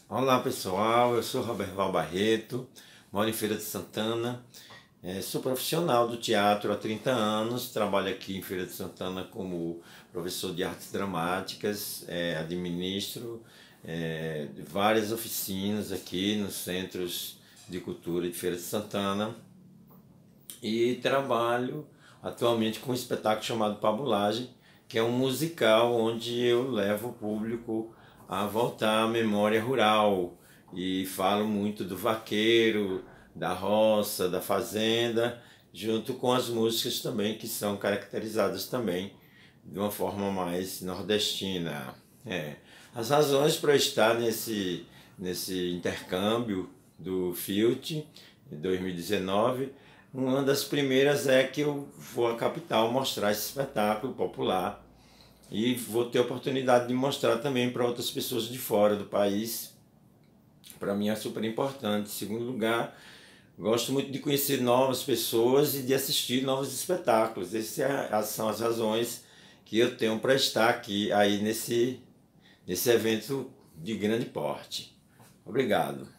Olá pessoal, eu sou Roberval Barreto, moro em Feira de Santana, sou profissional do teatro há 30 anos, trabalho aqui em Feira de Santana como professor de artes dramáticas, administro várias oficinas aqui nos centros de cultura de Feira de Santana e trabalho atualmente com um espetáculo chamado Pabulagem, que é um musical onde eu levo o público a voltar à memória rural e falo muito do vaqueiro, da roça, da fazenda, junto com as músicas também que são caracterizadas também de uma forma mais nordestina. As razões para eu estar nesse intercâmbio do FILT em 2019, uma das primeiras é que eu vou à capital mostrar esse espetáculo popular e vou ter a oportunidade de mostrar também para outras pessoas de fora do país. Para mim é super importante. Em segundo lugar, gosto muito de conhecer novas pessoas e de assistir novos espetáculos. Essas são as razões que eu tenho para estar aqui nesse evento de grande porte. Obrigado.